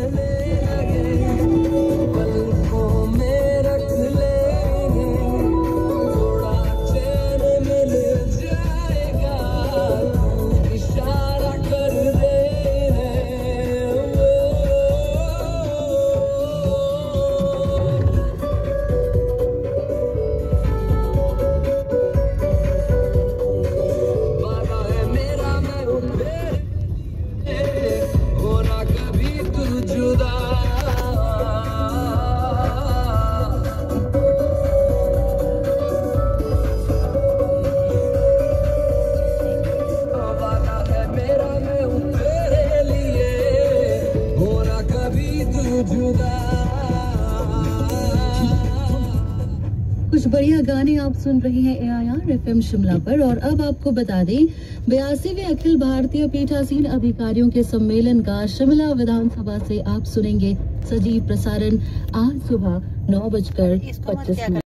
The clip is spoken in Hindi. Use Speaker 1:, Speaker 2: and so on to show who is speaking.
Speaker 1: कुछ बढ़िया गाने आप सुन रहे हैं AIR FM शिमला पर। और अब आपको बता दें 82वें अखिल भारतीय पीठासीन अधिकारियों के सम्मेलन का शिमला विधानसभा से आप सुनेंगे सजीव प्रसारण आज सुबह 9:25